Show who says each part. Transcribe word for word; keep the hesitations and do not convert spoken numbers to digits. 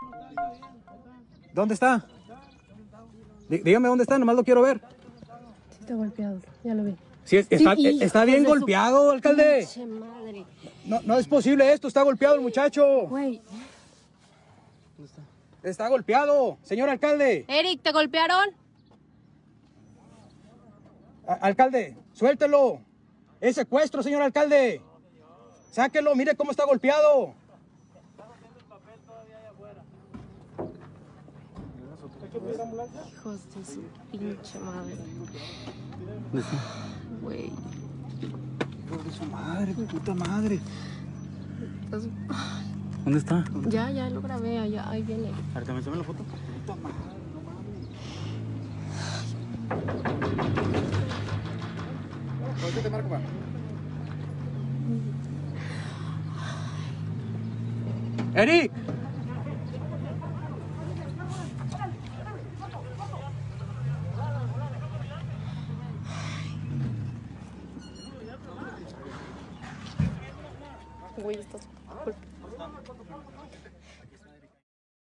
Speaker 1: ¿Dónde está? Dí- Dígame dónde está, nomás lo quiero ver.
Speaker 2: Sí, está golpeado, ya lo vi.
Speaker 1: Sí, es- está,
Speaker 2: Sí,
Speaker 1: está bien
Speaker 2: hijos de su
Speaker 1: golpeado, alcalde.
Speaker 2: pinche madre.
Speaker 1: No, no es posible esto, está golpeado el muchacho.
Speaker 2: Güey.
Speaker 1: Está golpeado, señor alcalde.
Speaker 2: Eric, ¿te golpearon?
Speaker 1: A- alcalde, suéltelo. Es secuestro, señor alcalde. Sáquelo, mire cómo está golpeado.
Speaker 2: Hijos de su pinche madre. Güey.
Speaker 1: Hijo de su madre, puta madre.
Speaker 2: Estás-
Speaker 1: ¿Dónde está?
Speaker 2: Ya, ya lo grabé, allá, ahí viene.
Speaker 1: Ahorita me tomen la foto. Puta madre, no mames. ¿Ahorita te marco, pa? ¡Eric!
Speaker 2: Güey, estás...